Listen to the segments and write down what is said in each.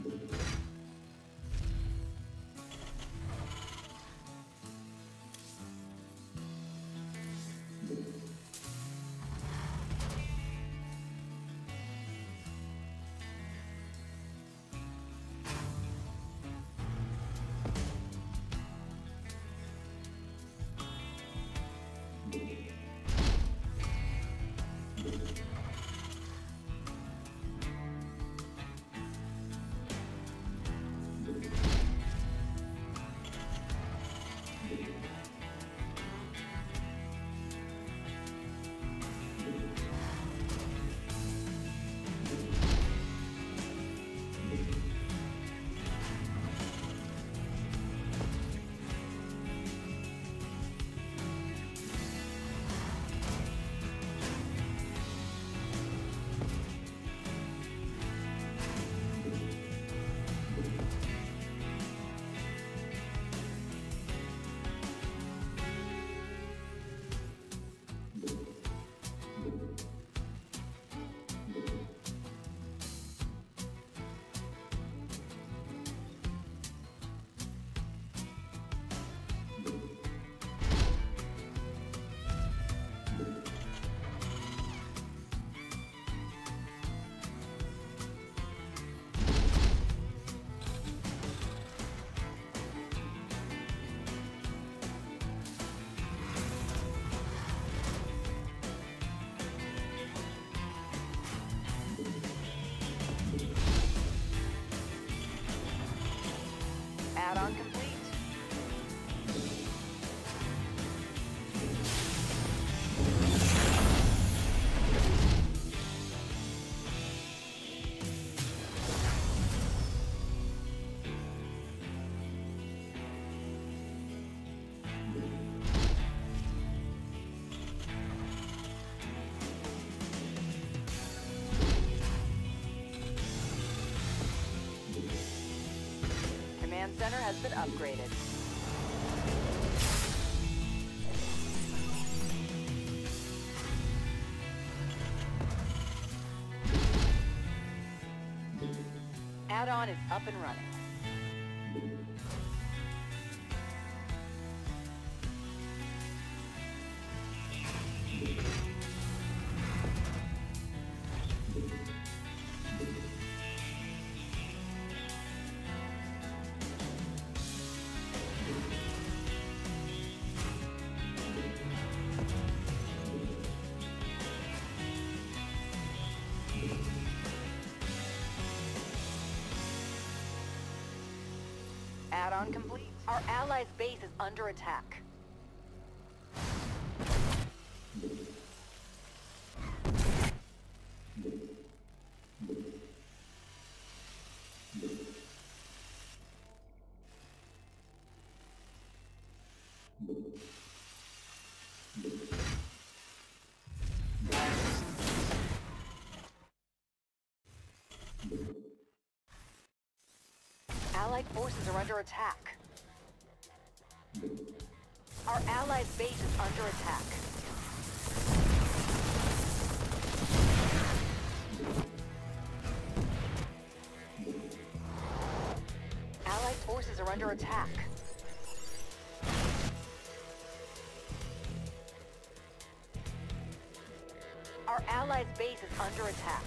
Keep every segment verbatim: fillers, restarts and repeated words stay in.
Add-on complete. Command center has been upgraded. Add-on is up and running. Add-on complete. Our allies' base is under attack. Allied forces are under attack. Our allies' base is under attack. Allied forces are under attack. Our allies' base is under attack.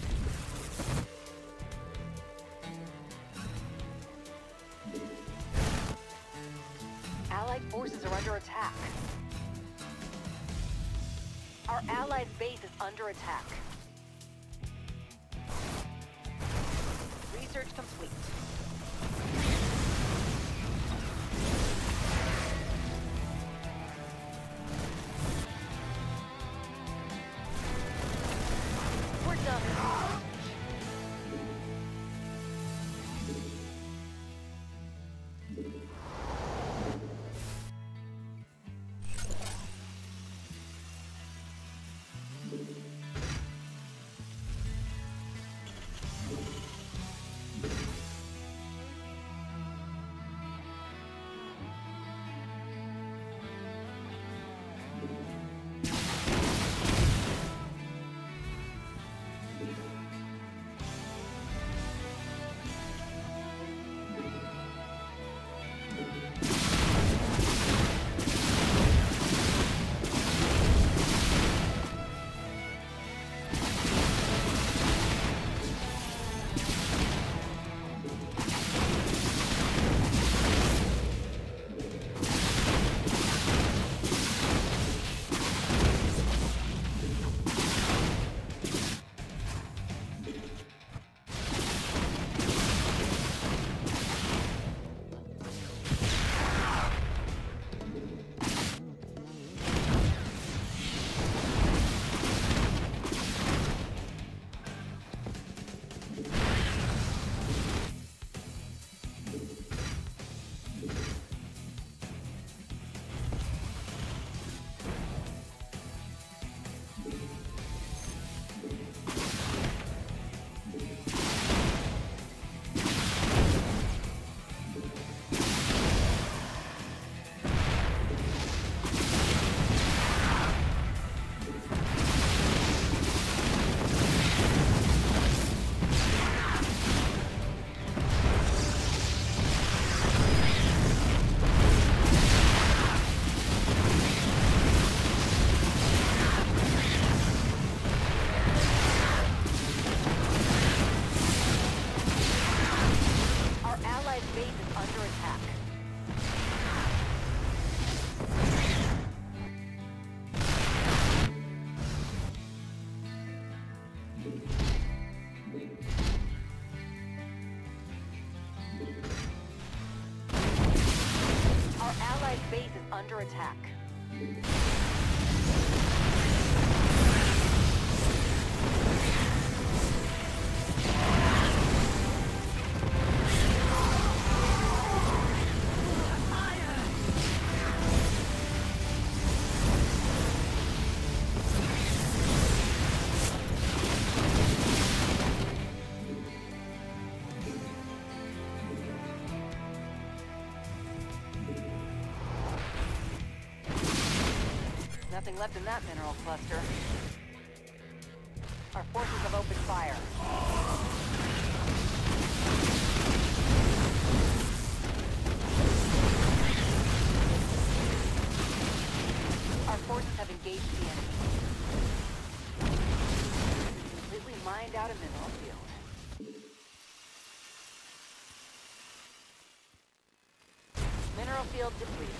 Allied forces are under attack. Our allies' base is under attack. Research complete. We're done. base is under attack. Nothing left in that mineral cluster. Our forces have opened fire. Our forces have engaged the enemy. Completely mined out a mineral field. Mineral field depleted.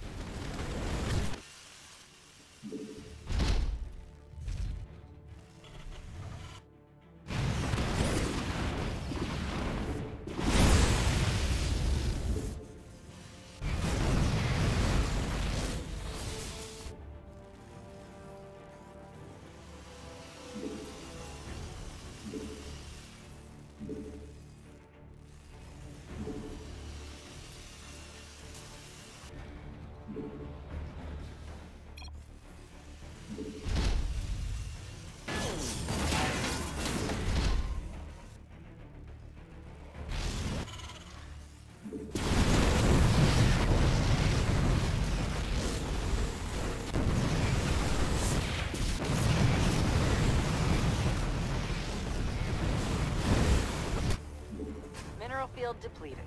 Mineral field depleted.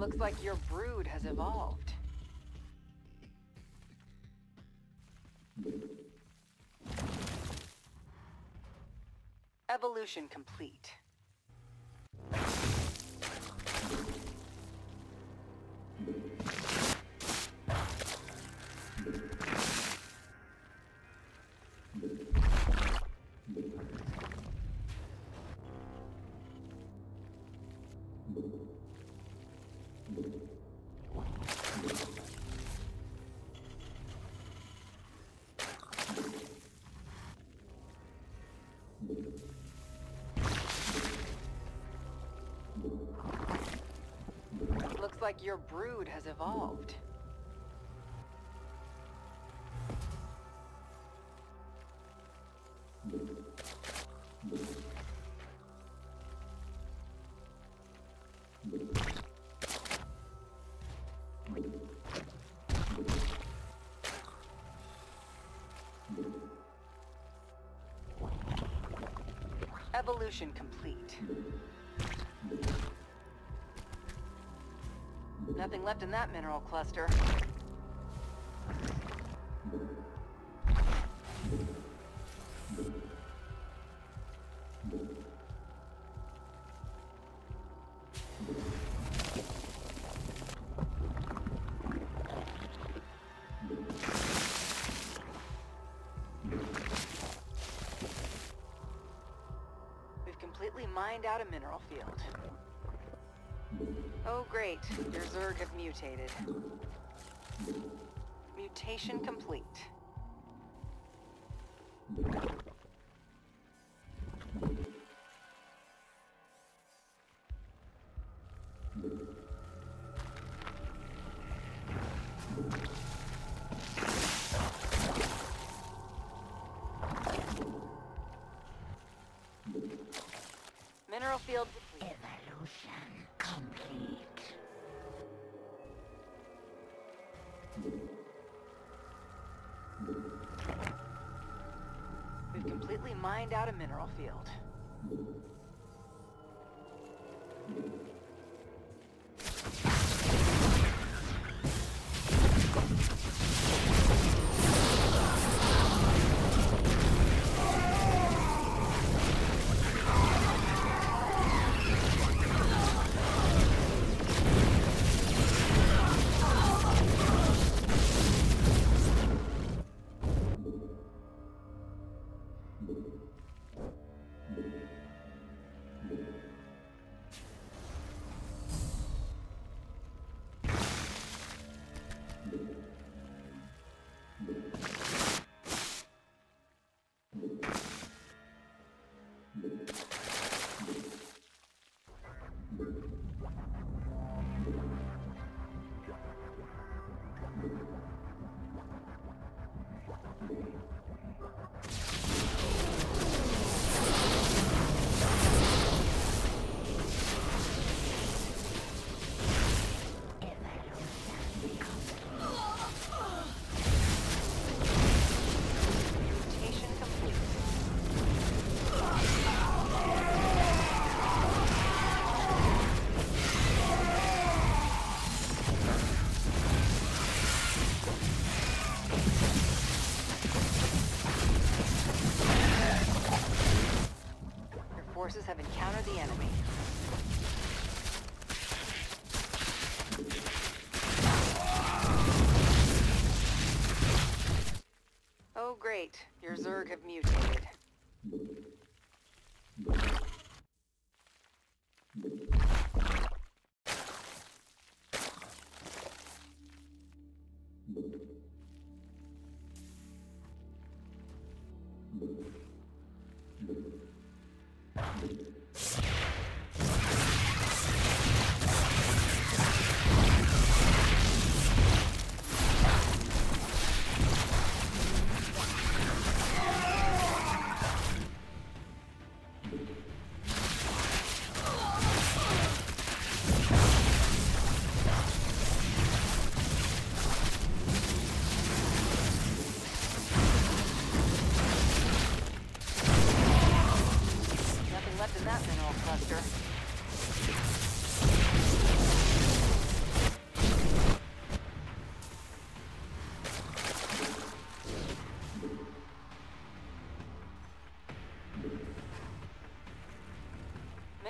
Looks like your brood has evolved. Evolution complete. Looks like your brood has evolved. Evolution complete. Nothing left in that mineral cluster. We've completely mined out a mineral field. Oh great, your Zerg have mutated. Mutation complete. Mineral field complete. Evolution complete. We've completely mined out a mineral field. Forces have encountered the enemy. Oh great, your Zerg have mutated.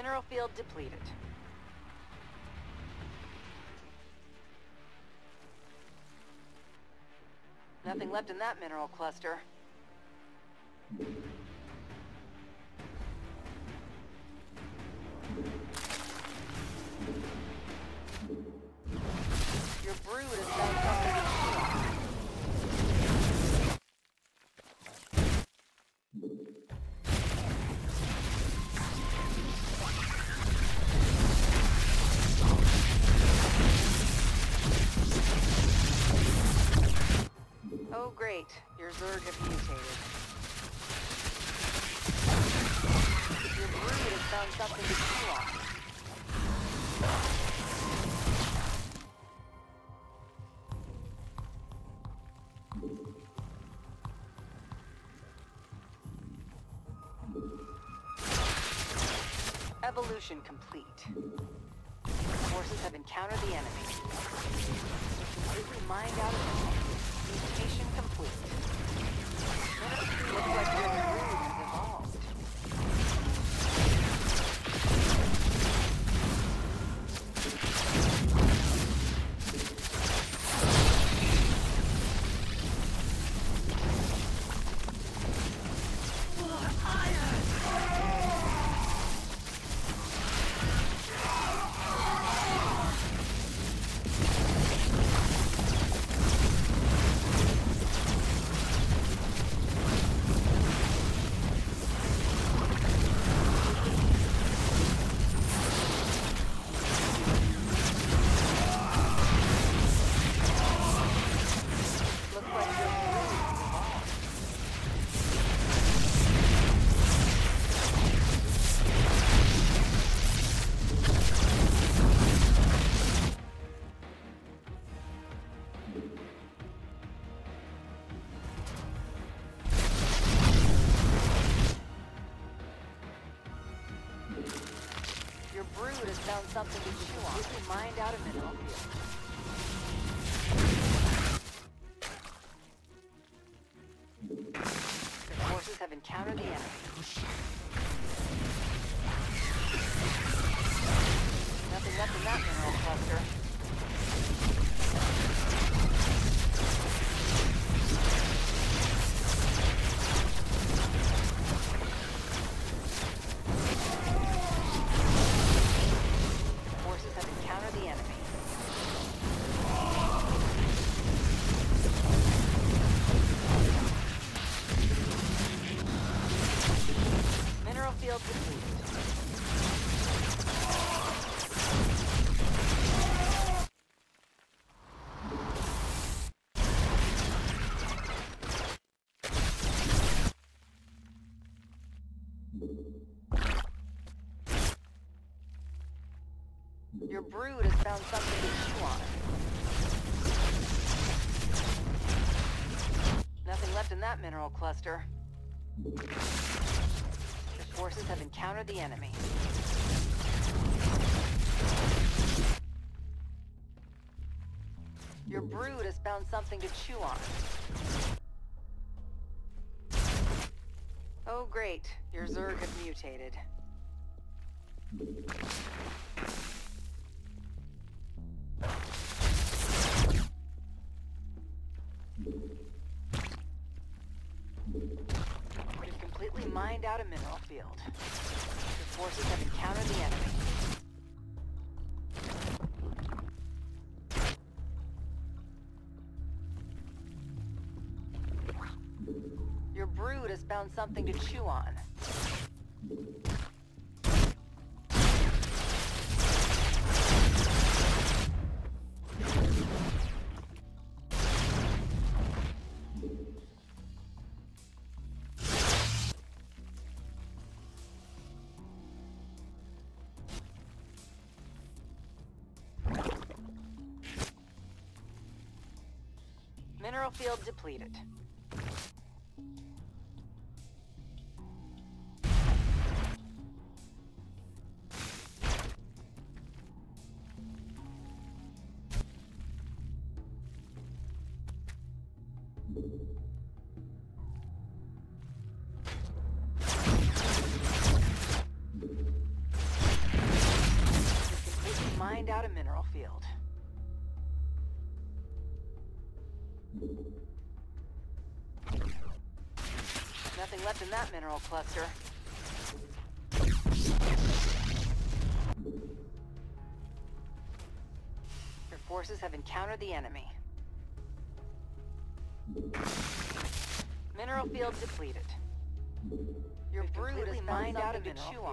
Mineral field depleted. Nothing left in that mineral cluster. Your brood has found something to chew on. Oh great, your Zerg have mutated. Your brood has found something to chew on. Evolution complete. Forces have encountered the enemy. Completely mined out of them. Mutation complete. Looks like your brood has evolved. Your brood has found something to chew on. Completely mined out of mineral field. The forces have encountered the enemy. Nothing left in that mineral cluster. Forces have encountered the enemy. Mineral field depleted. Your brood has found something to chew on. Nothing left in that mineral cluster. The forces have encountered the enemy. Your brood has found something to chew on. Oh great, your Zerg have mutated. We've completely mined out a mineral field. The forces have encountered the enemy. Your brood has found something to chew on. Mineral field depleted. mined out a mineral field. Nothing left in that mineral cluster. Your forces have encountered the enemy. Mineral field depleted. Your brood has mined out a mineral field.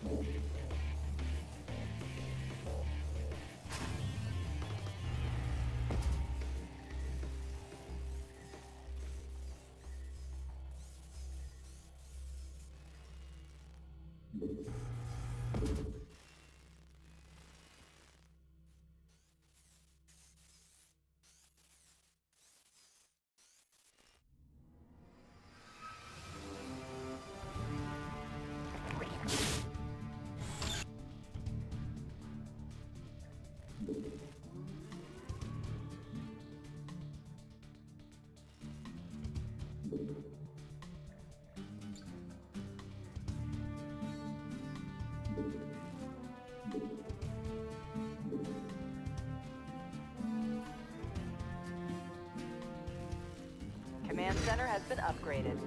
Command center has been upgraded.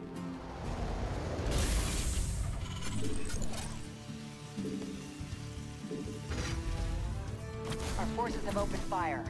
Our forces have opened fire.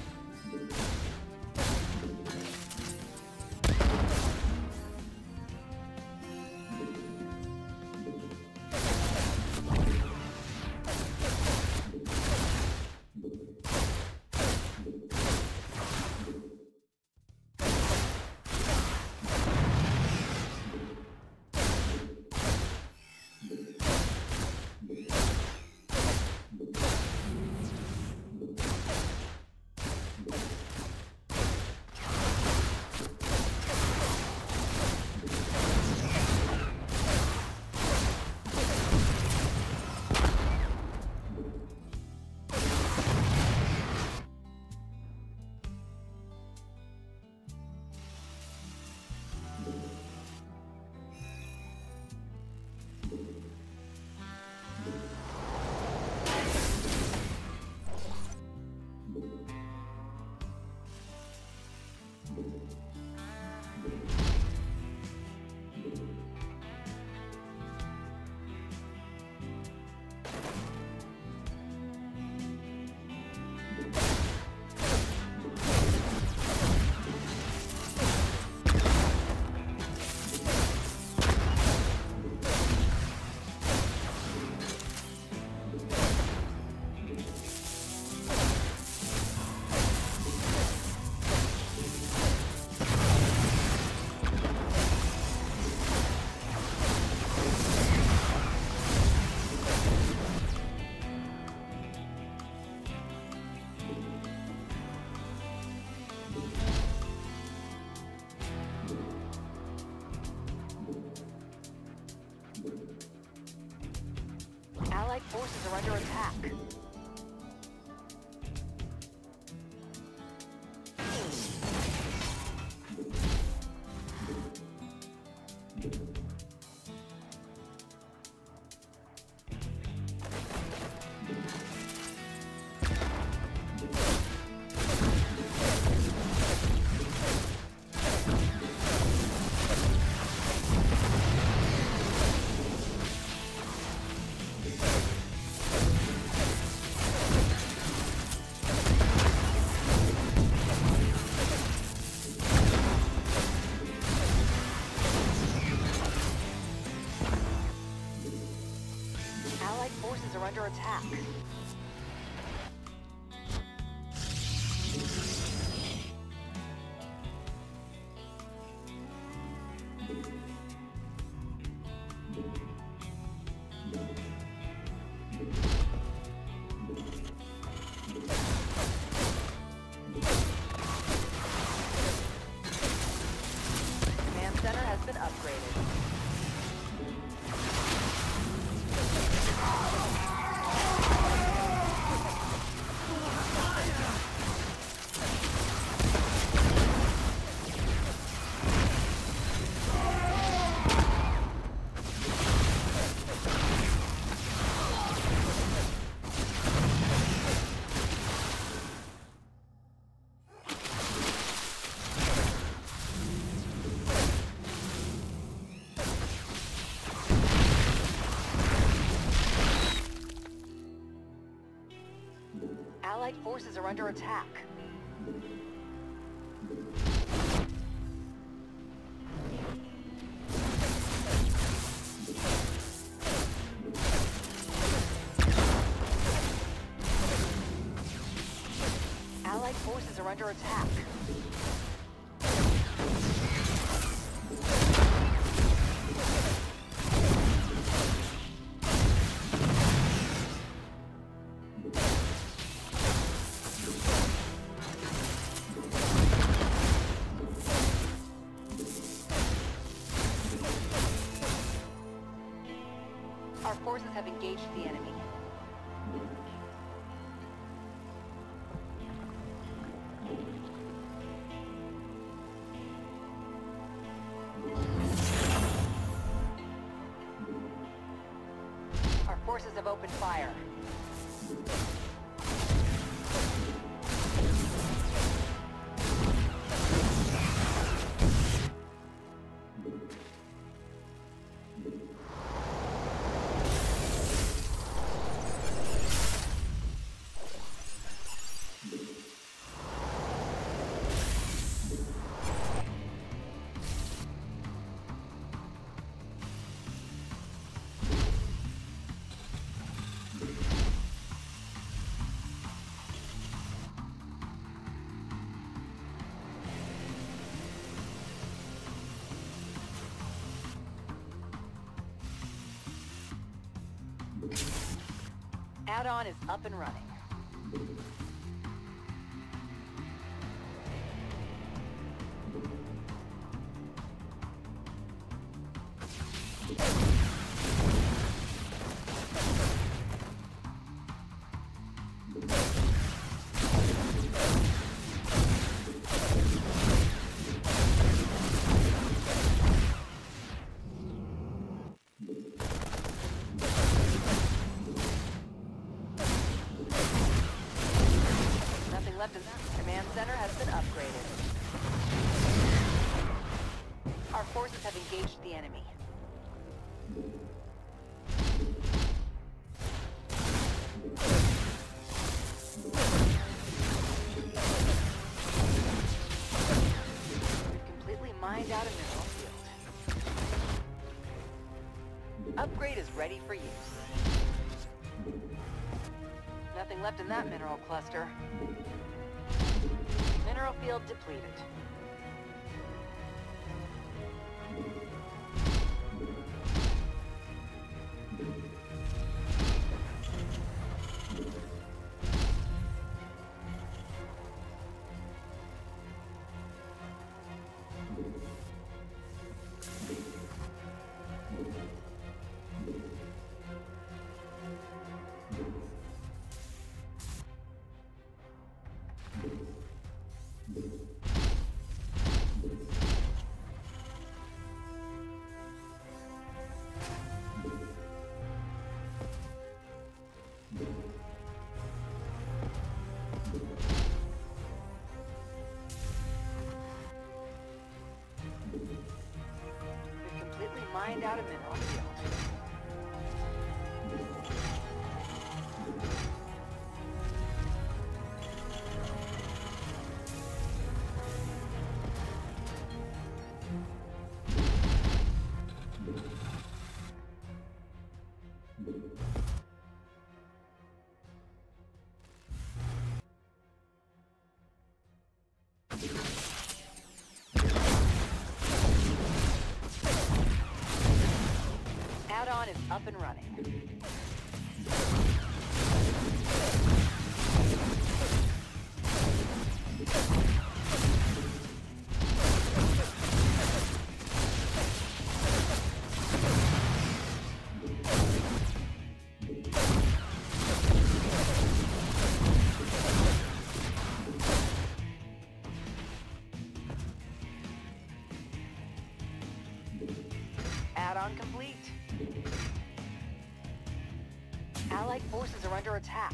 Allied forces are under attack. Forces are under attack. Command center has been upgraded. Allied forces are under attack. Allied forces are under attack. Our forces have engaged the enemy. Our forces have opened fire. Add-on is up and running. Left in that command center has been upgraded. Our forces have engaged the enemy. We've completely mined out a mineral field. Upgrade is ready for use. Nothing left in that mineral cluster. Mineral field depleted. Mined out a mineral field. Add-on is up and running. Add-on complete. Allied forces are under attack.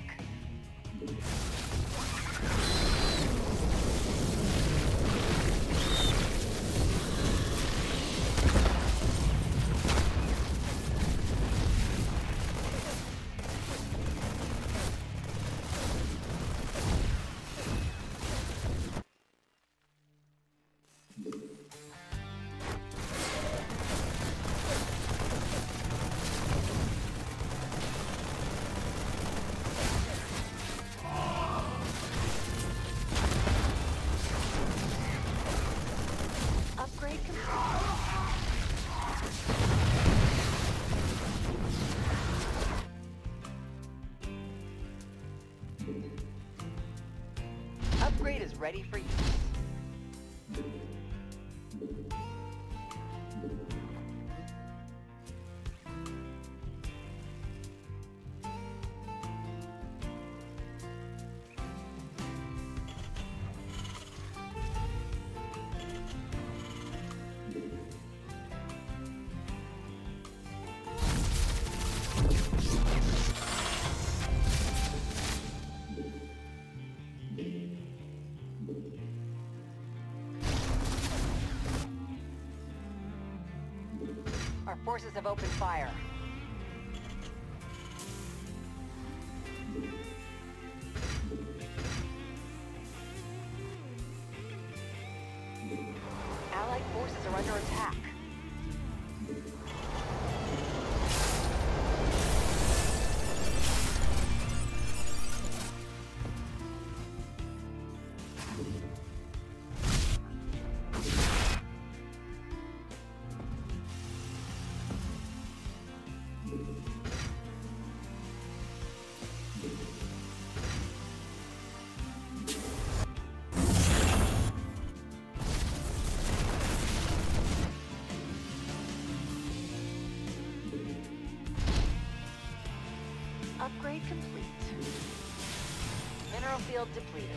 upgrade is ready for use. Our forces have opened fire. Allied forces are under attack. Upgrade complete. Mineral field depleted.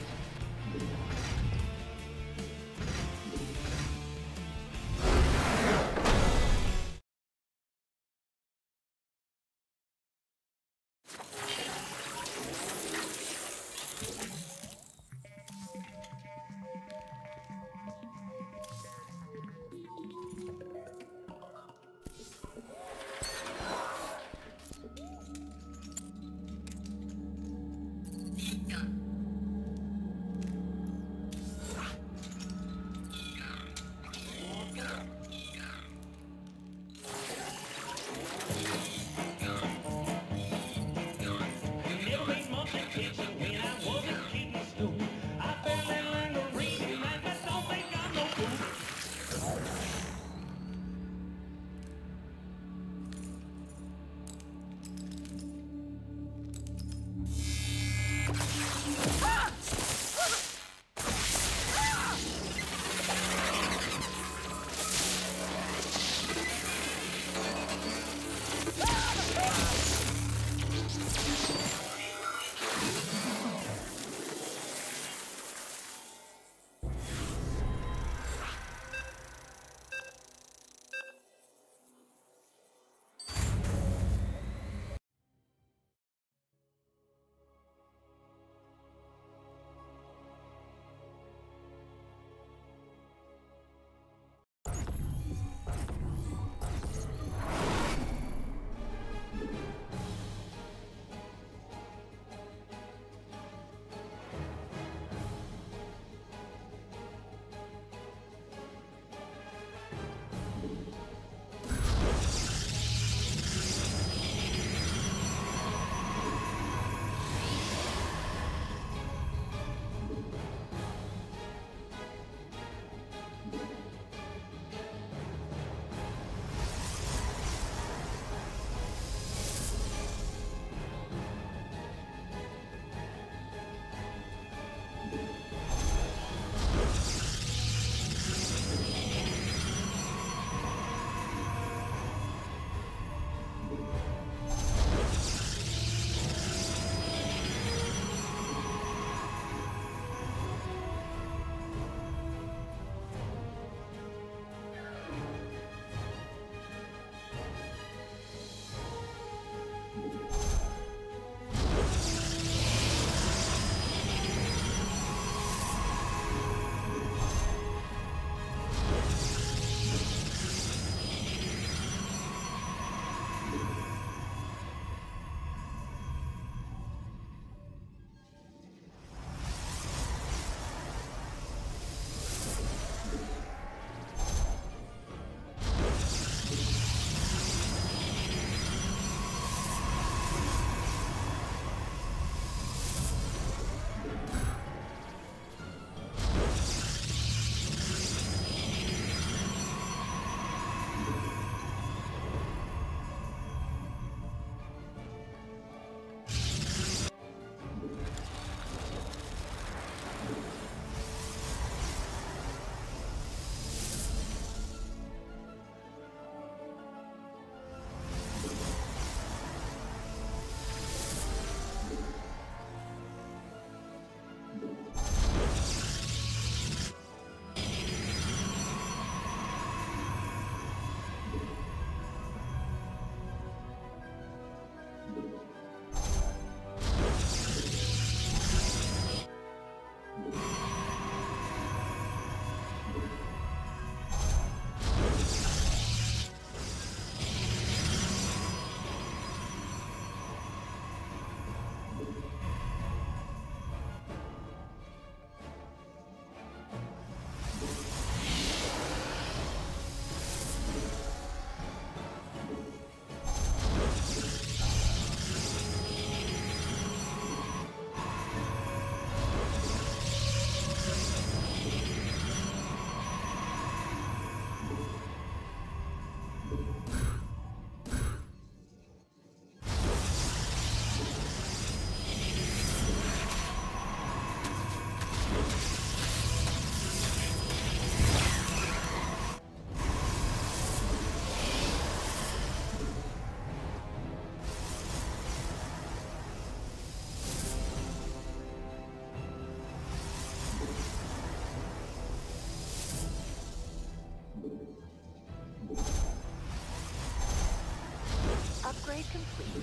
complete.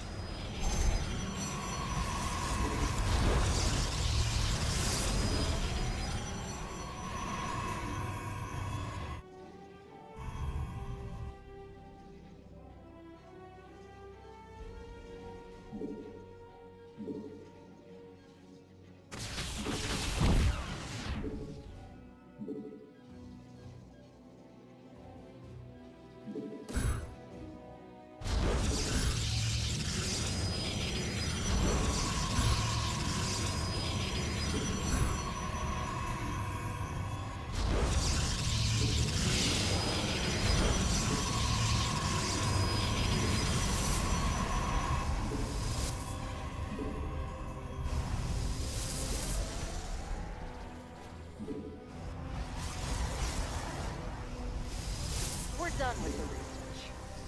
We're done with the research.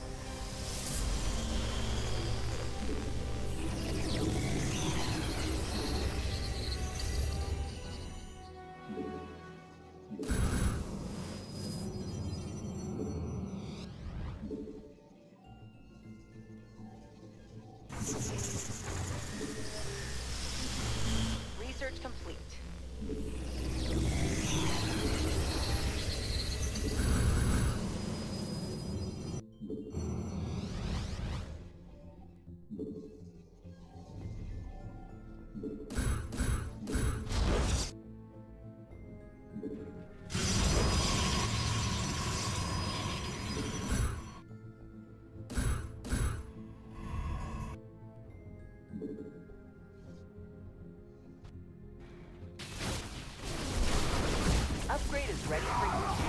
Research complete. Upgrade is ready for use.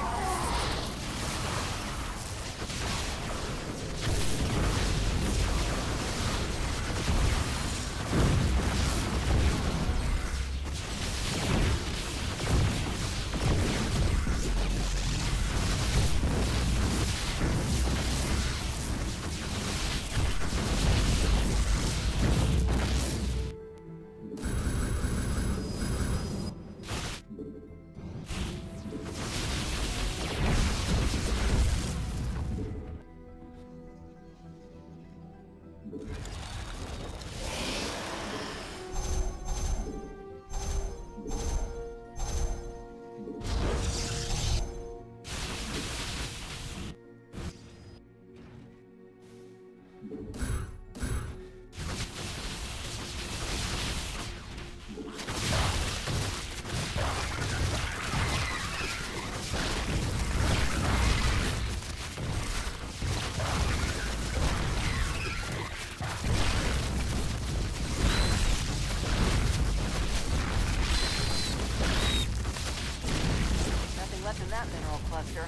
Nothing left in that mineral cluster.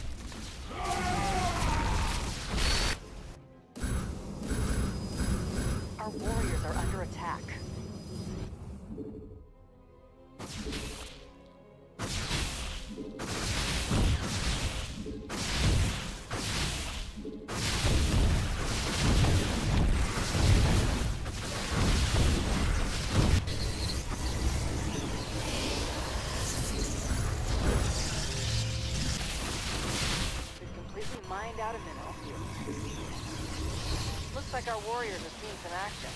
Our warriors are under attack. Mined out a mineral field. Looks like our warriors are seeing some action.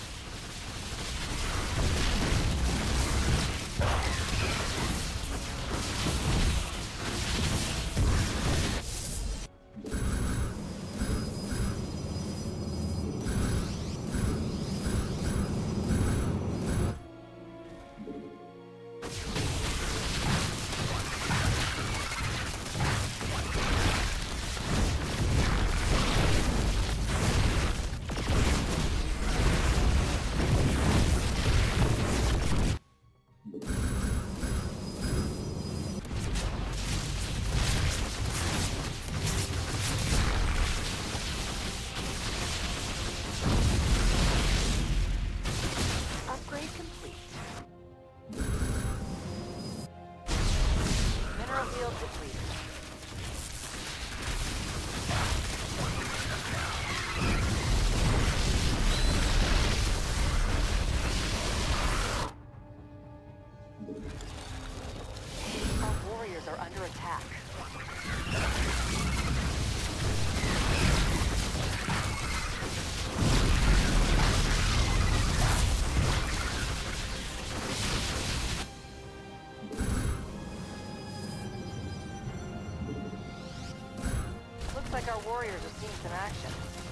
like our warriors are seeing some action.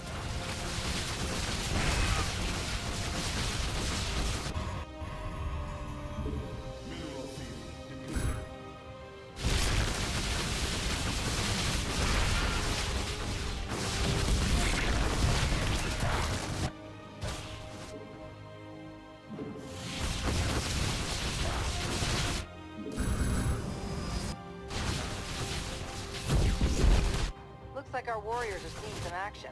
Looks like our warriors are seeing some action.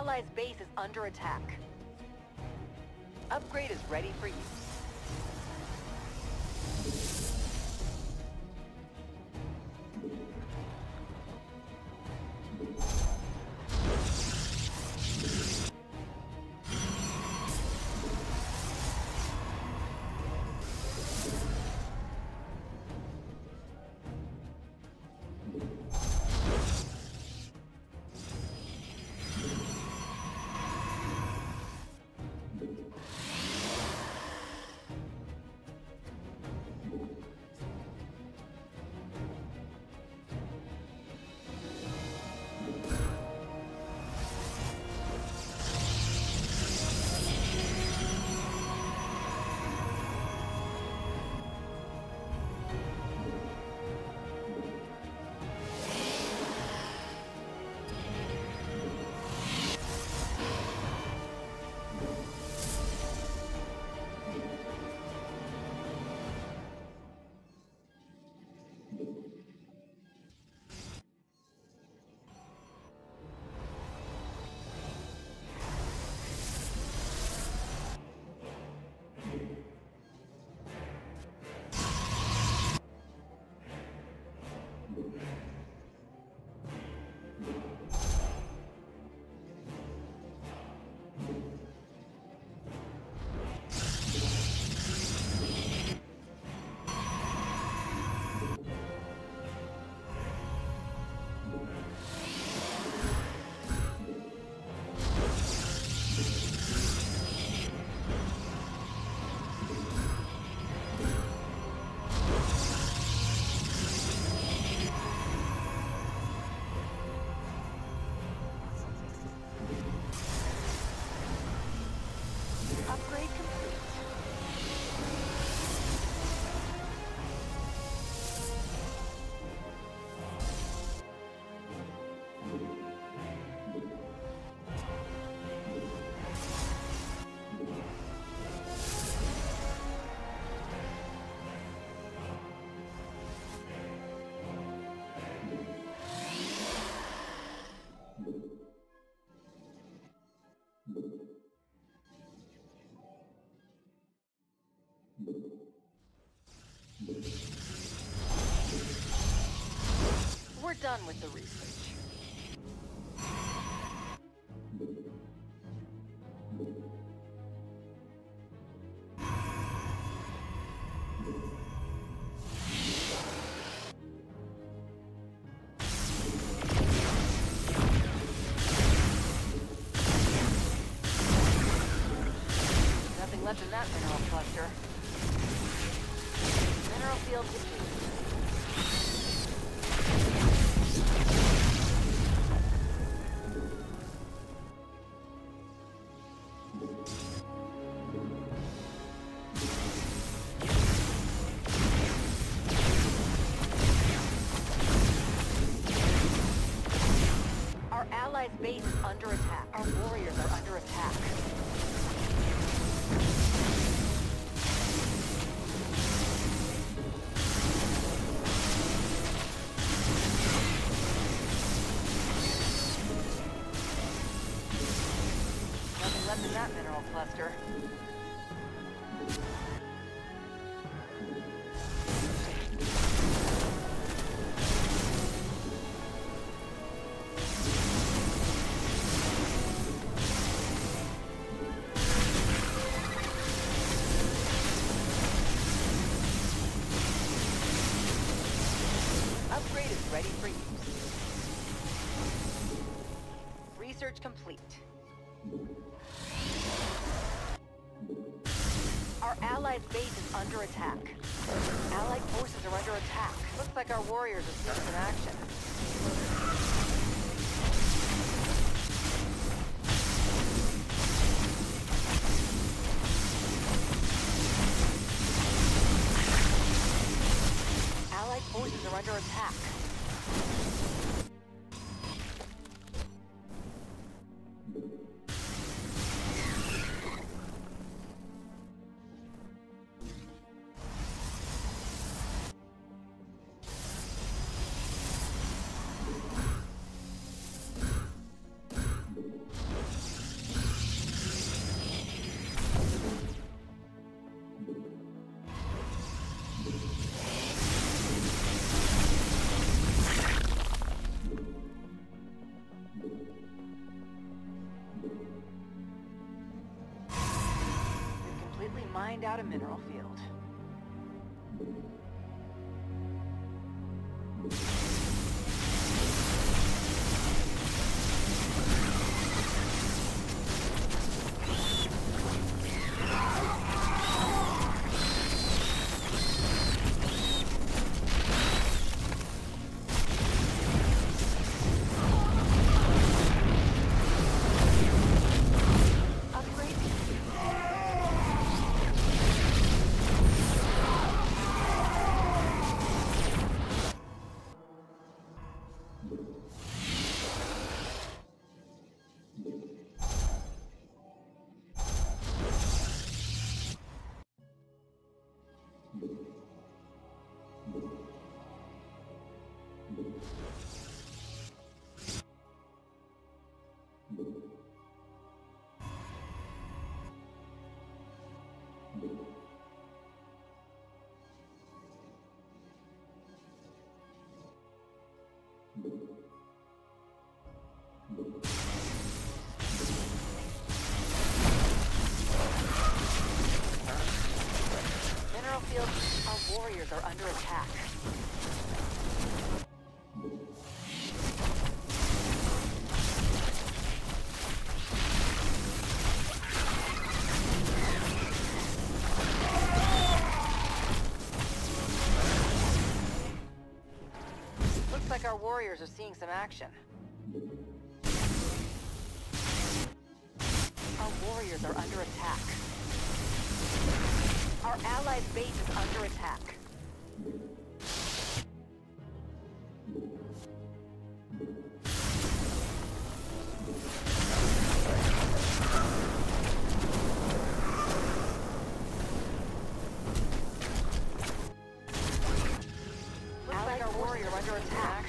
allies' base is under attack. Upgrade is ready for use. Upgrade complete. We're done with the research. Nothing left in that mineral cluster. Mineral field depleted. Our allies' base is under attack. Our warriors are under attack. Nothing left in that mineral cluster. Upgrade is ready for use. Research complete. Our allied base is under attack. Allied forces are under attack. Looks like our warriors are seeing some action. Allied forces are under attack. mined out a mineral field. Mineral field, our warriors are under attack. Looks like our warriors are seeing some action. Our warriors are under attack. Our allied base is under attack. Looks like our warrior are under attack.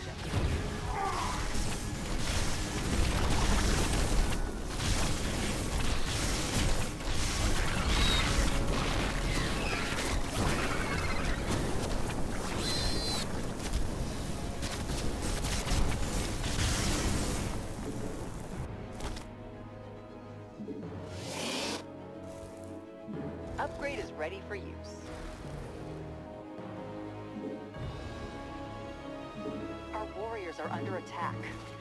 Upgrade is ready for use. Our warriors are under attack.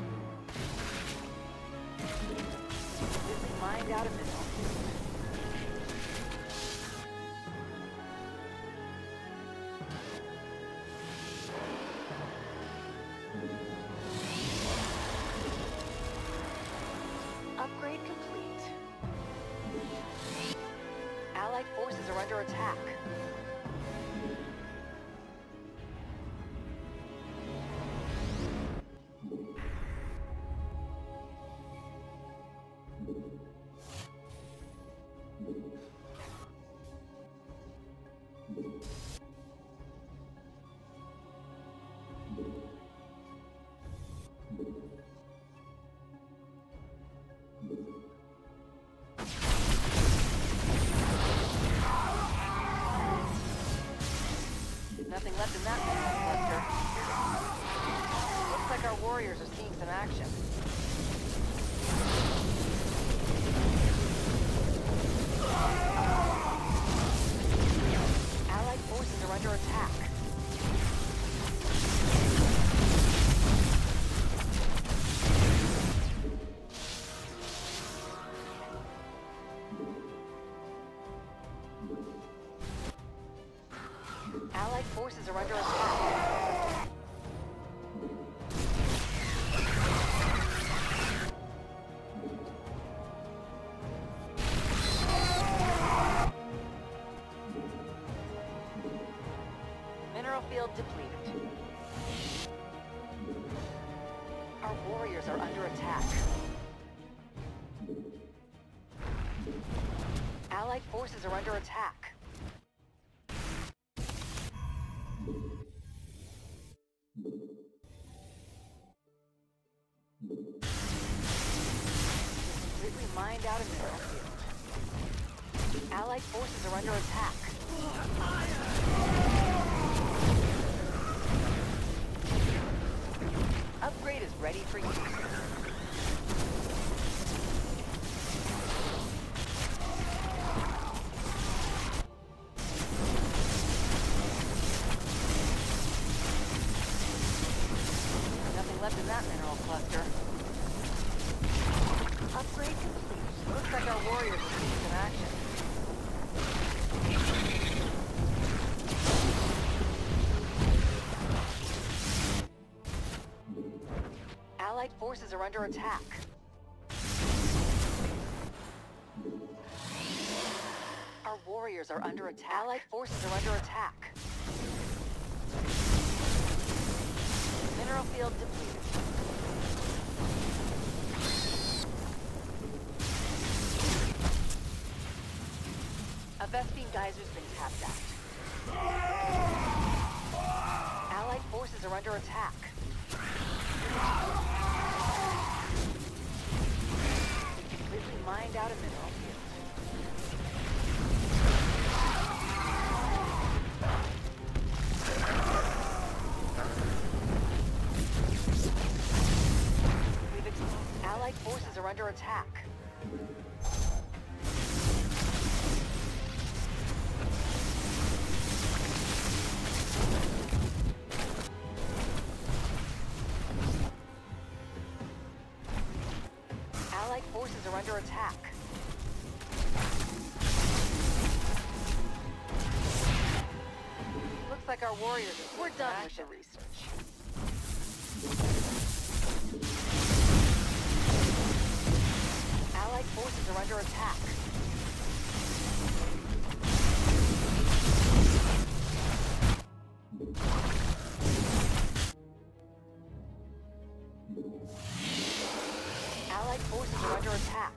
We mined out a mineral field. Upgrade complete. Allied forces are under attack. Nothing left in that mineral cluster. Looks like our warriors are seeing some action. Allied forces are under attack. Allied forces are under attack. Mineral field depleted. Our warriors are under attack. Allied forces are under attack. Completely mined out a mineral field. Allied forces are under attack. Upgrade is ready for use. left in that mineral cluster. Upgrade complete. Looks like our warriors are seeing some action. Allied forces are under attack. Our warriors are under attack. Allied forces are under attack. Mineral field depleted. A Vespene geyser's been tapped out. Allied forces are under attack. We completely mined out a mineral field. We've ex- Allied forces are under attack. Allied forces are under attack. Looks like our warriors are... We're done with the research. Allied forces are under attack. Allied forces are under attack.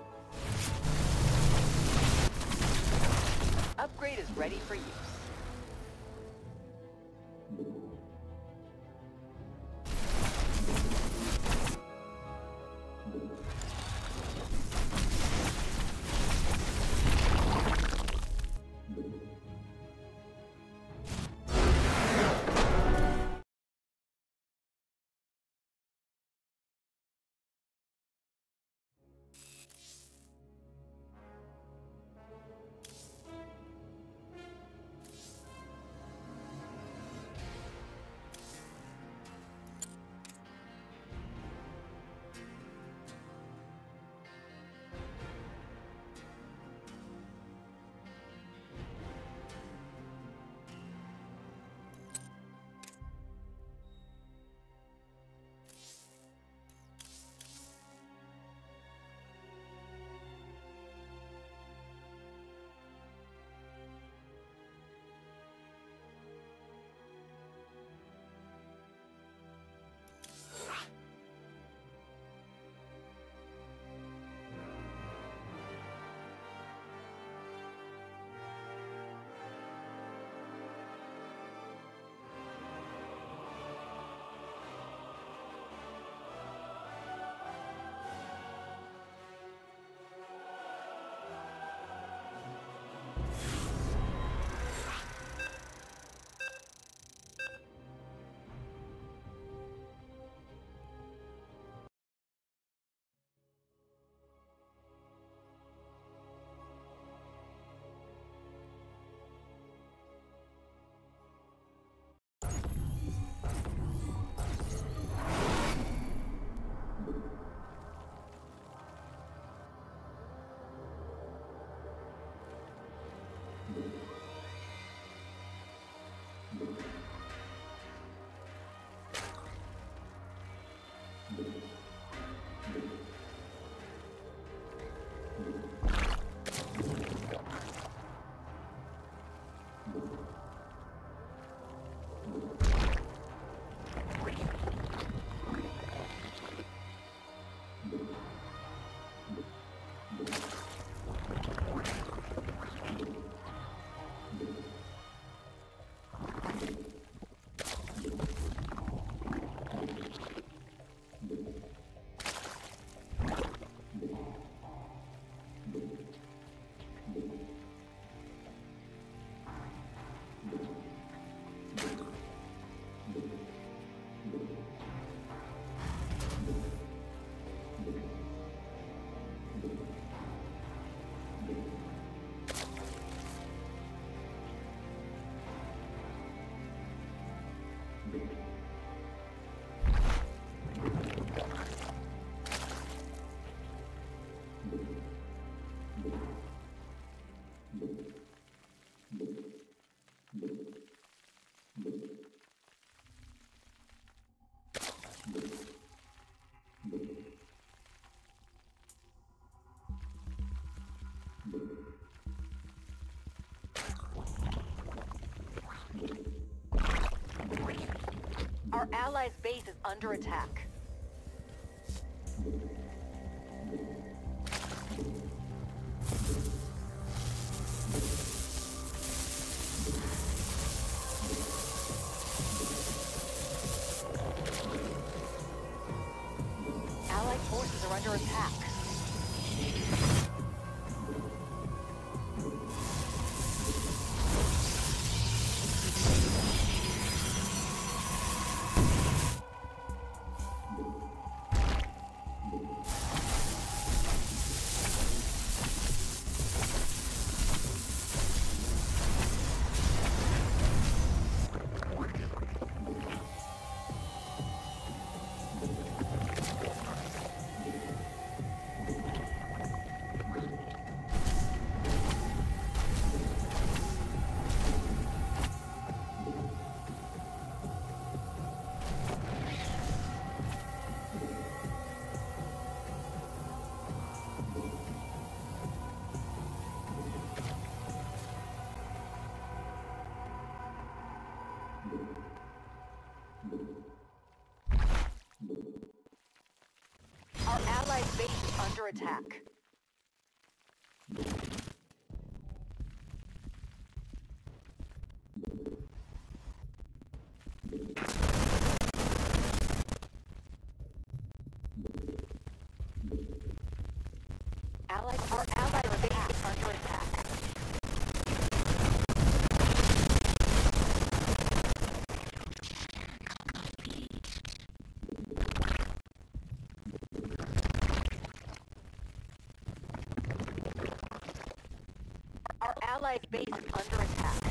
Upgrade is ready for use. allies' base is under attack. Allied forces are under attack. Our allied base is under attack. Allied, our allied base is under attack. Our allied base is under attack.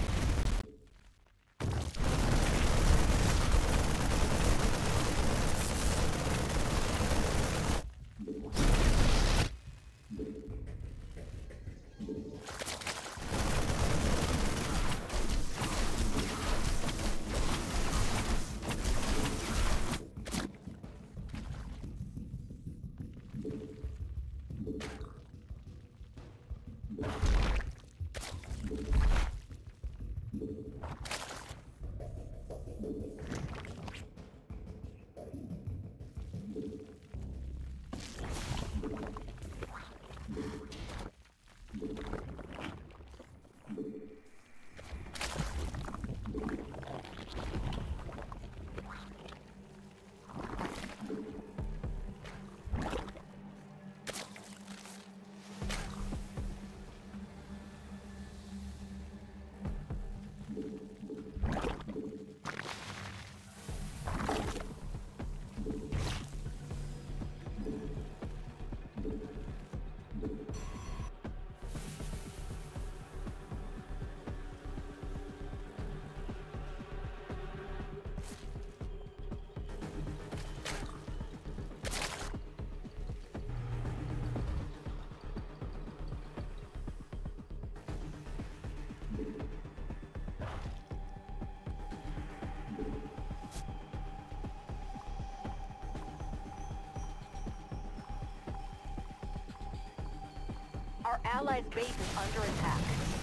Our allies' base is under attack.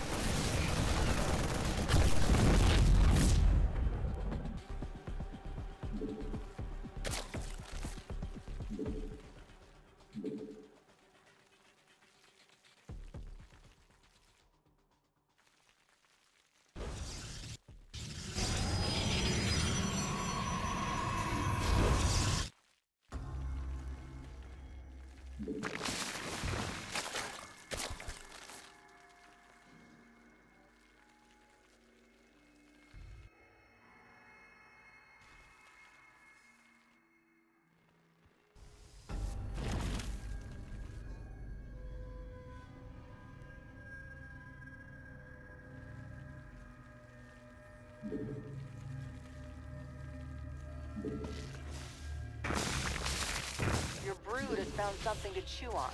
Your brood has found something to chew on.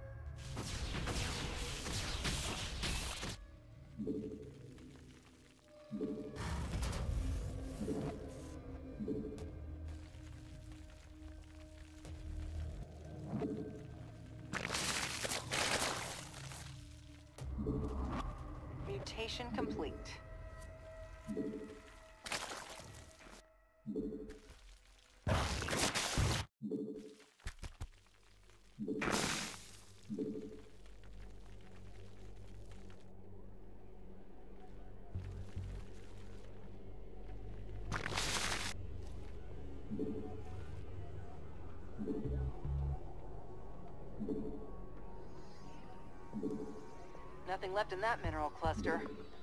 Mutation complete. Nothing left in that mineral cluster.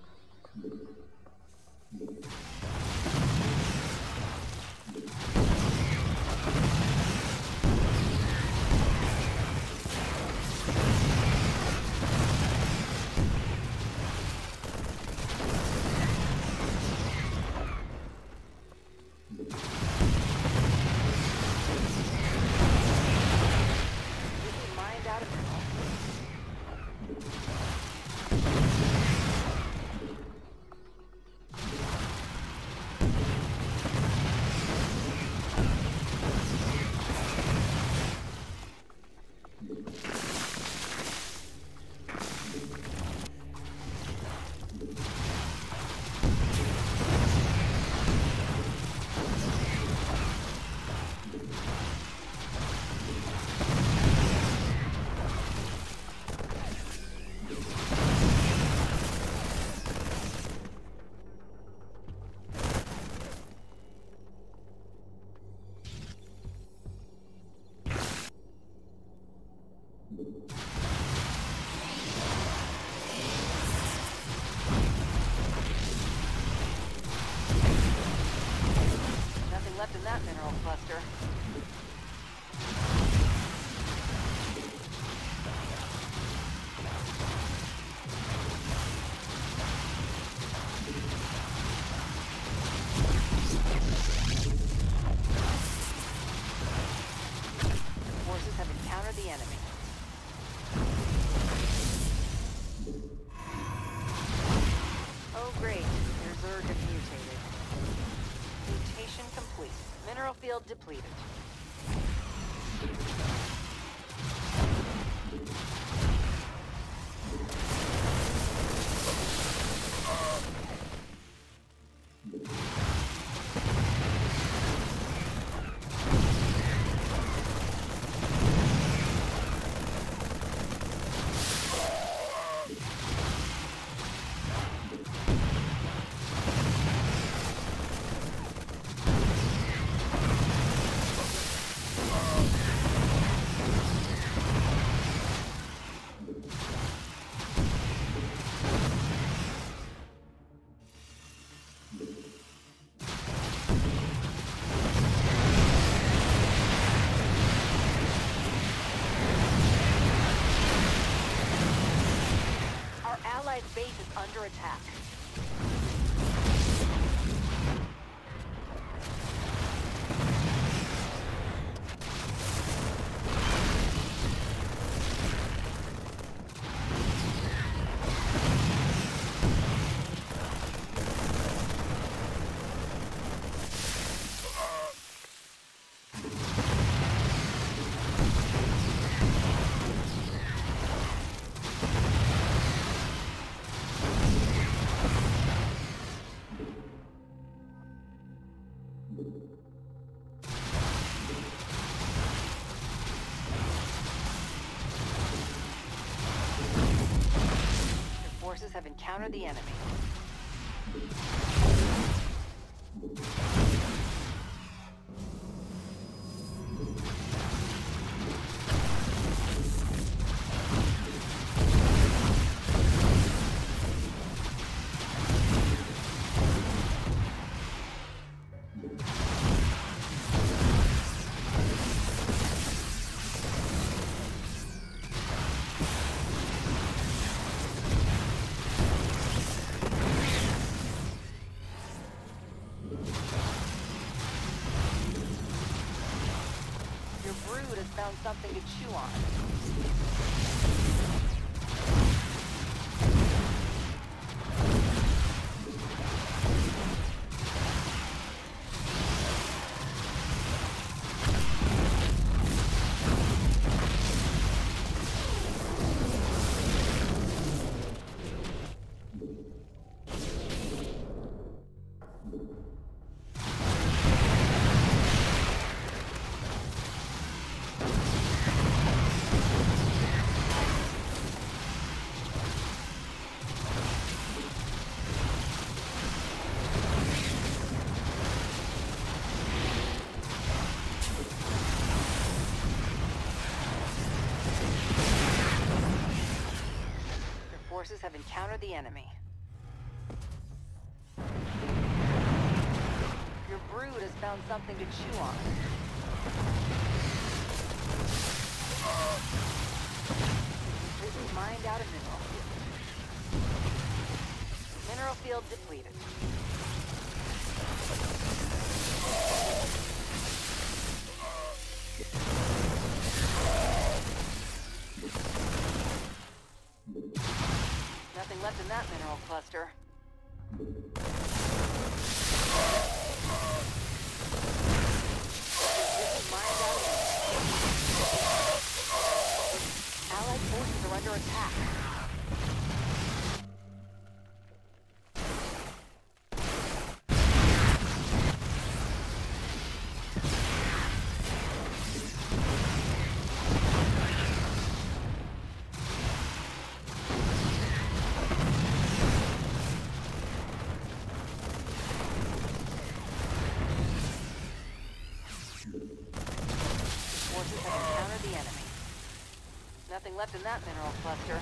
Nothing left in that mineral cluster. Forces have encountered the enemy. Oh great, their Zerg have mutated. Mutation complete. Mineral field depleted. Base is under attack. Forces have encountered the enemy. Found something to chew on. Forces have encountered the enemy. Your brood has found something to chew on. Completely mined out a mineral field. Mineral field depleted. Nothing left in that mineral cluster. Allied forces are under attack. Forces have encountered the enemy. Nothing left in that mineral cluster.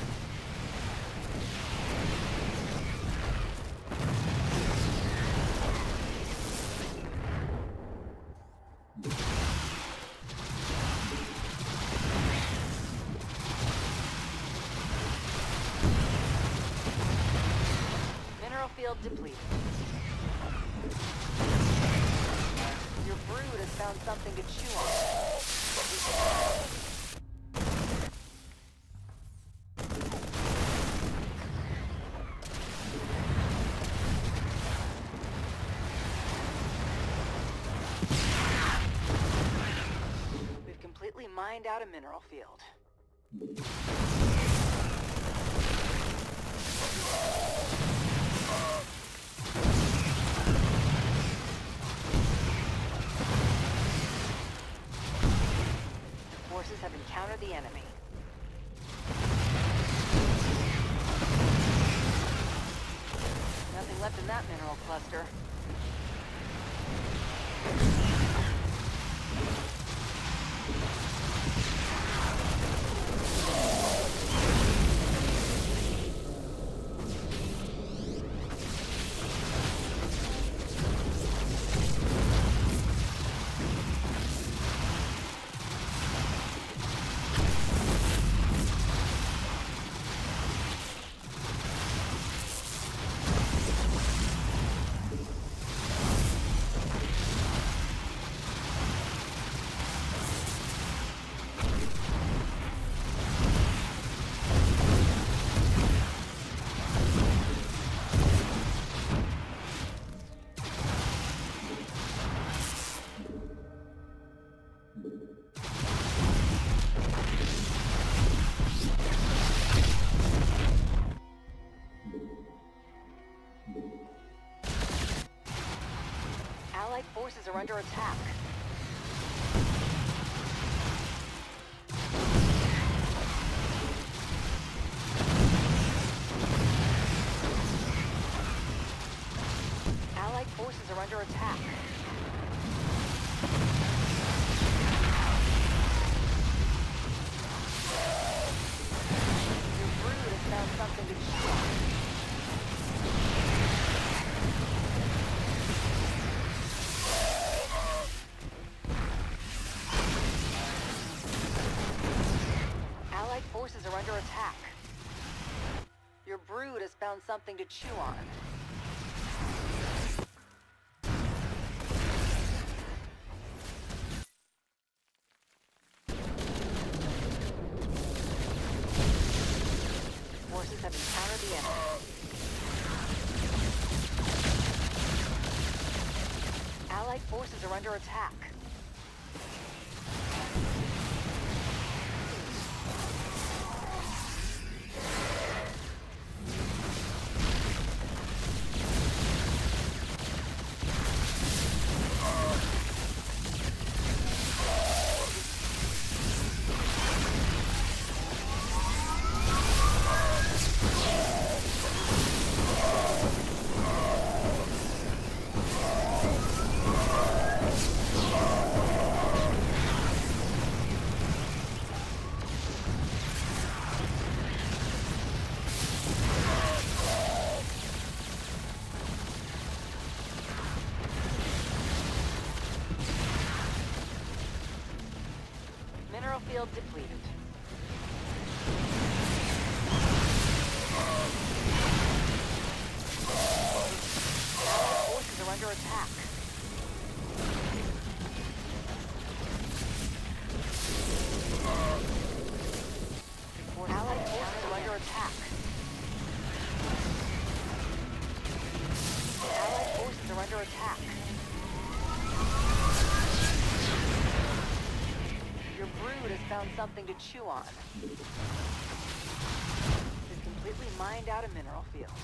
Mineral field depleted. Your brood has found something to chew on. We've completely mined out a mineral field. Forces have encountered the enemy. Nothing left in that mineral cluster. Allied forces are under attack. Allied forces are under attack. Your brood has found something to chew on. Allied forces are under attack. Your brood has found something to chew on. Forces have encountered the enemy. Allied forces are under attack. field depleted. Allied forces are under attack. Allied forces are under attack. Allied forces are under attack. Your brood has found something to chew on. It's completely mined out a mineral field.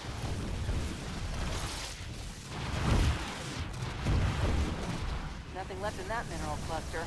Nothing left in that mineral cluster.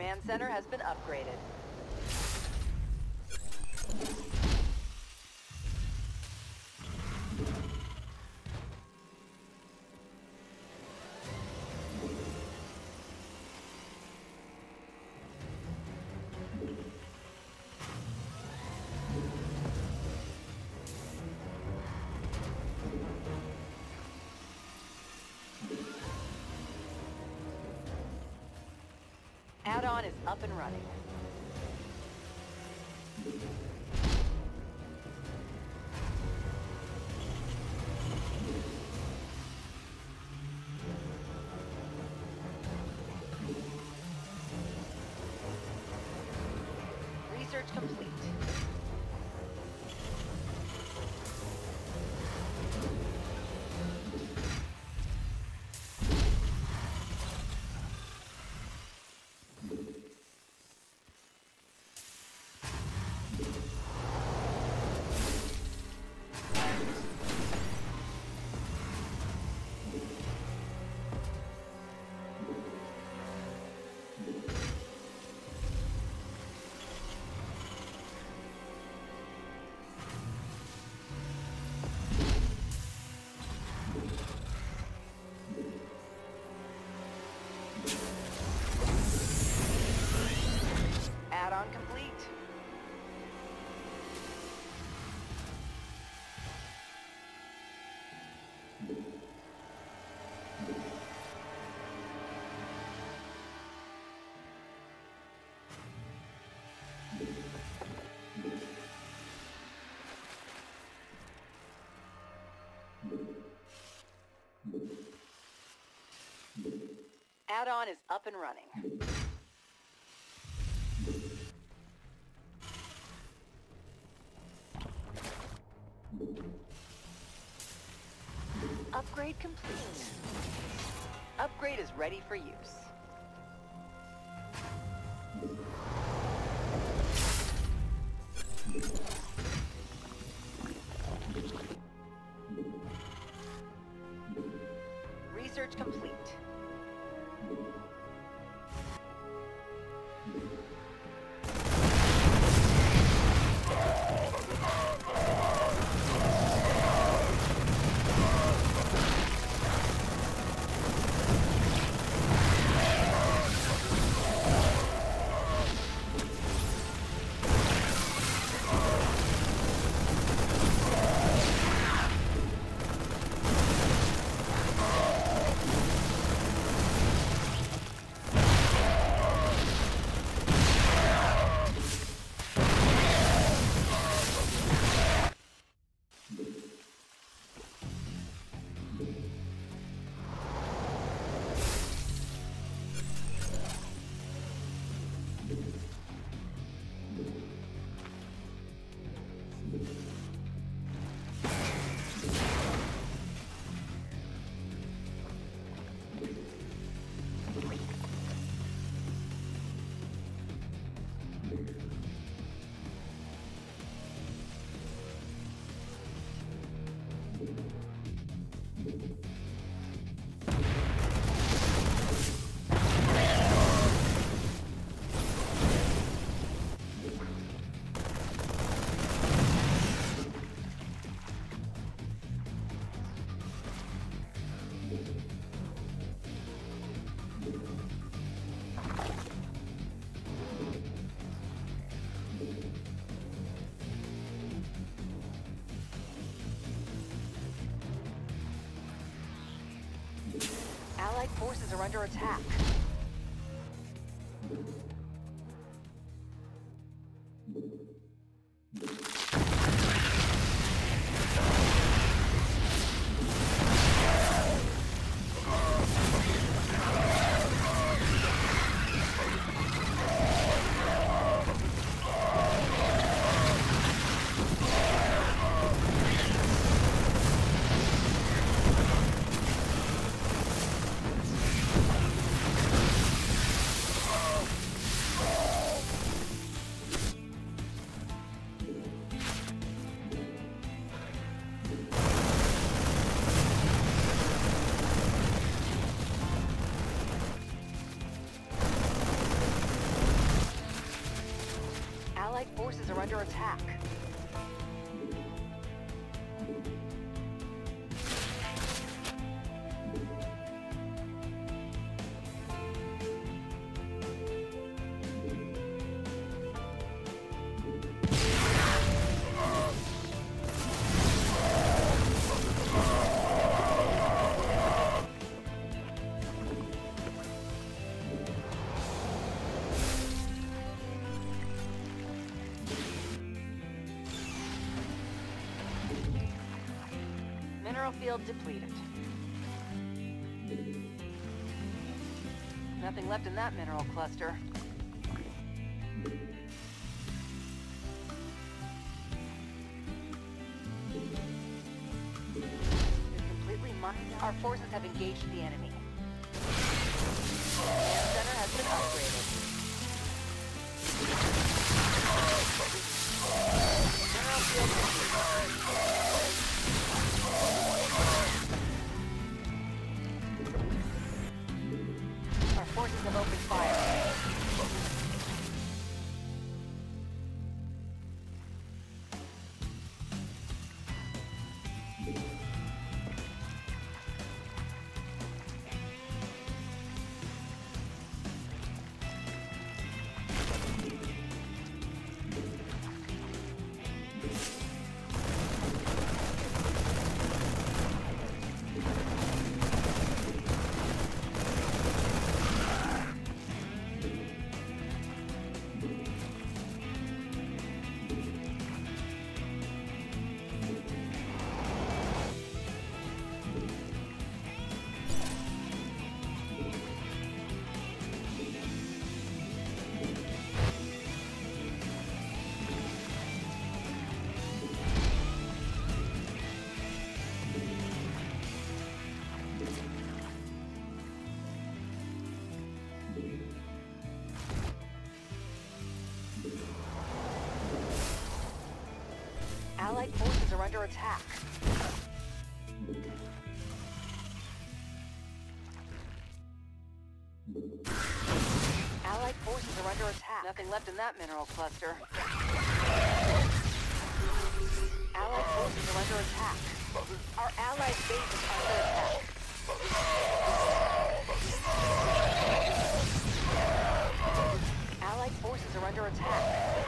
command center has been upgraded. Add-on is up and running. Research complete. Add-on complete. Add-on is up and running. Upgrade complete. Upgrade is ready for use. Research complete. Allied forces are under attack. Allied forces are under attack. Mineral field depleted. Nothing left in that mineral cluster. It's completely mined. Our forces have engaged the enemy. Command center has been upgraded. Mineral field depleted. Our forces have opened fire. Allied forces are under attack. Allied forces are under attack. Nothing left in that mineral cluster. Allied forces are under attack. Our allied base is under attack. Allied forces are under attack.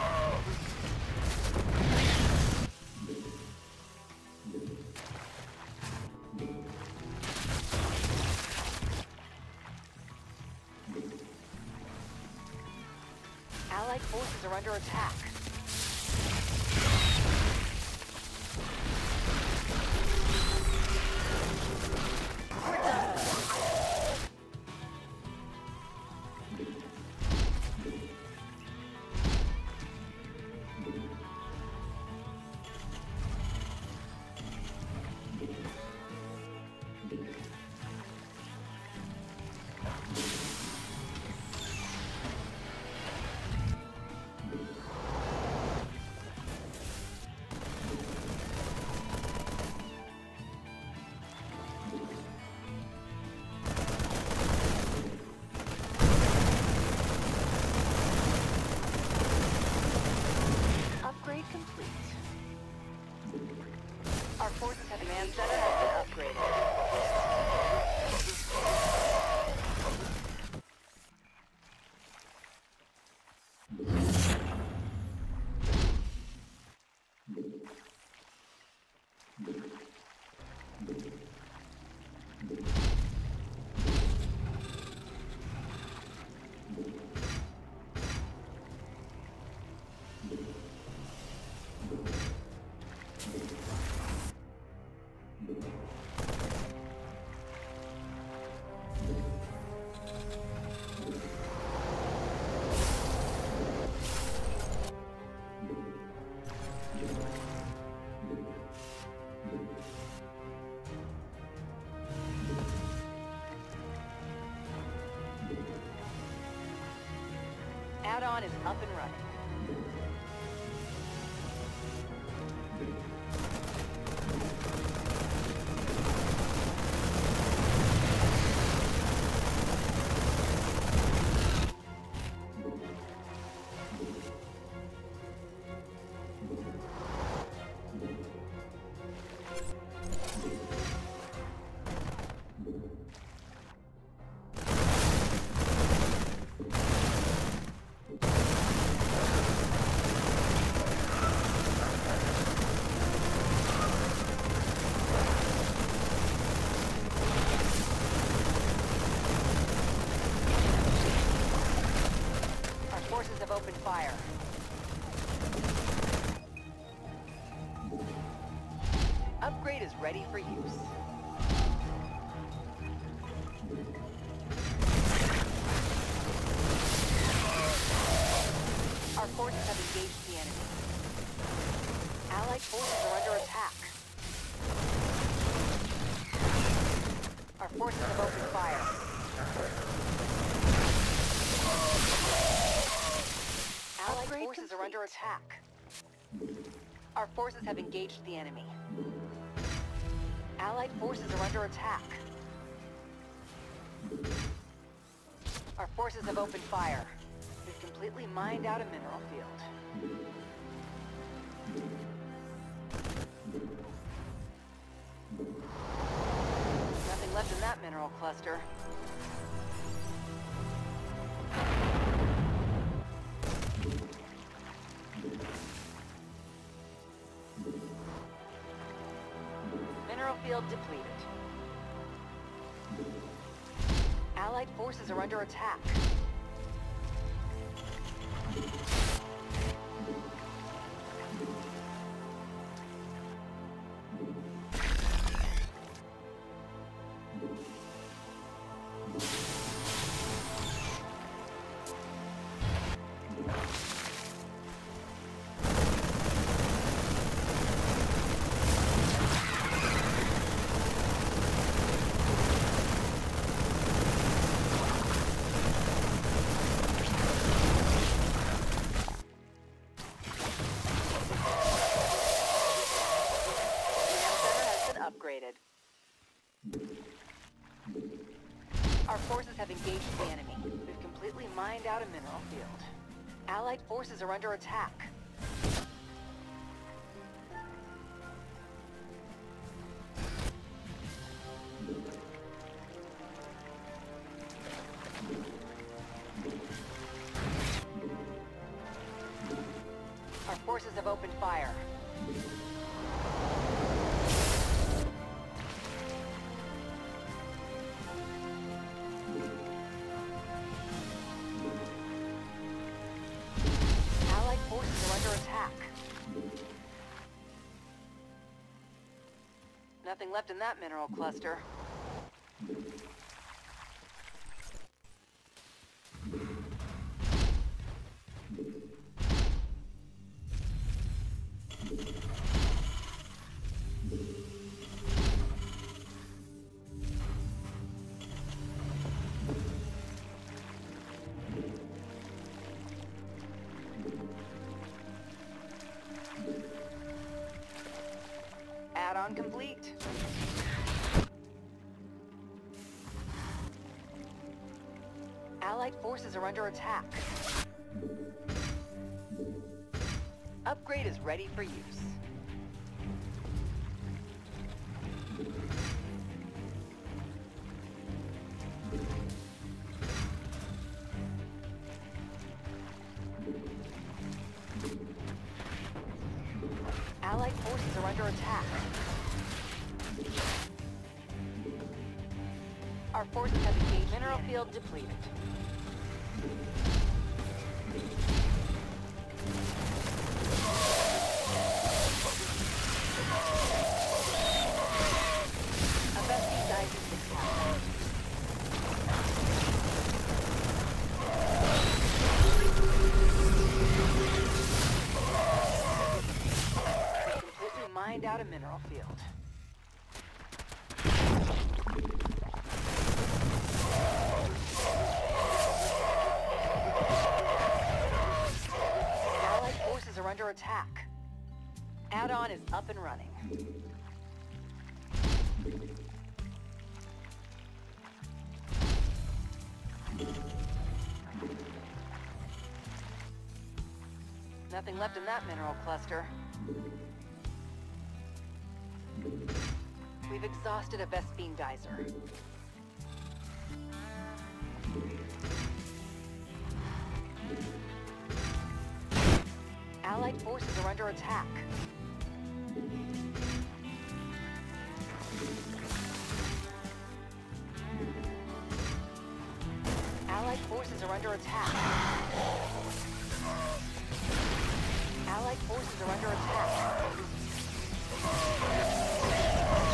Allied forces are under attack. We're done. Complete. Our forces have command center has been Add-on is up and running. is ready for use. Our forces have engaged the enemy. Allied forces are under attack. Our forces have opened fire. Allied Upgrade forces are under complete. attack. Our forces have engaged the enemy. Allied forces are under attack. Our forces have opened fire. We've completely mined out a mineral field. Nothing left in that mineral cluster. Mineral field depleted. Allied forces are under attack. Upgraded. Our forces have engaged the enemy. We've completely mined out a mineral field. Allied forces are under attack. Our forces have opened fire. Nothing left in that mineral cluster. Add-on complete. Allied forces are under attack. Upgrade is ready for use. Allied forces are under attack. Our forces have engaged. Mineral field depleted. A Bestie dies in six hours. We completely mined out a mineral field. Are under attack. Add-on is up and running. Nothing left in that mineral cluster. We've exhausted a Vespene geyser. Allied forces are under attack. Allied forces are under attack. Allied forces are under attack.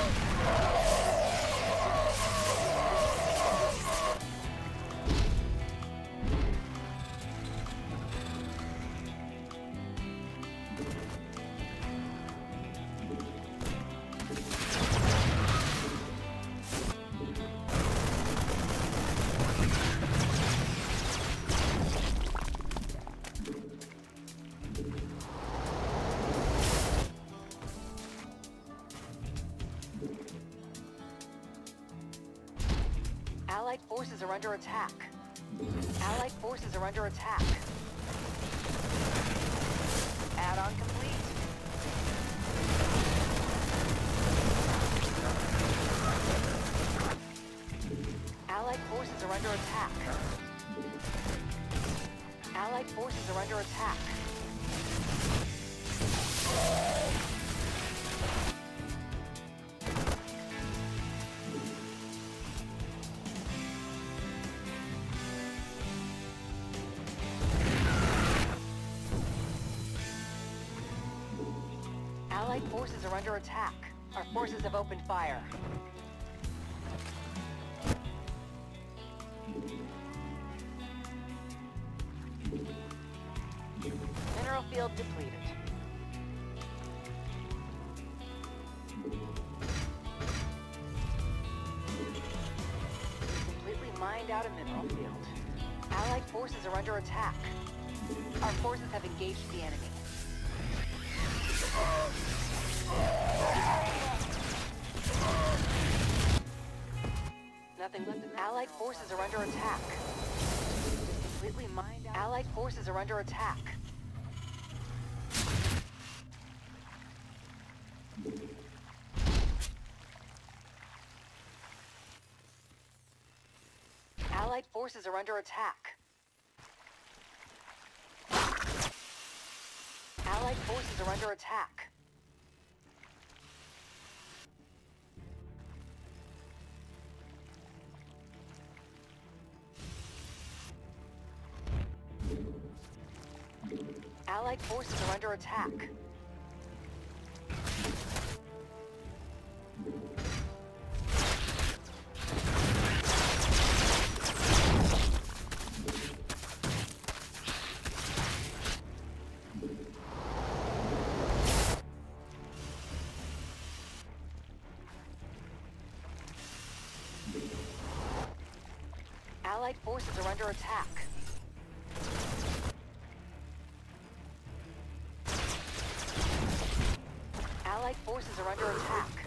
Allied forces are under attack. Allied forces are under attack. Add-on complete. Allied forces are under attack. Allied forces are under attack. Allied forces are under attack. Our forces have opened fire. Mineral field depleted. Completely mined out a mineral field. Allied forces are under attack. Our forces have engaged the enemy. Nothing left. Allied forces are under attack. Completely mined out. Allied forces are under attack. Allied forces are under attack. Allied forces are under attack. Allied forces are under attack. Allied forces are under attack. Allied forces are under attack.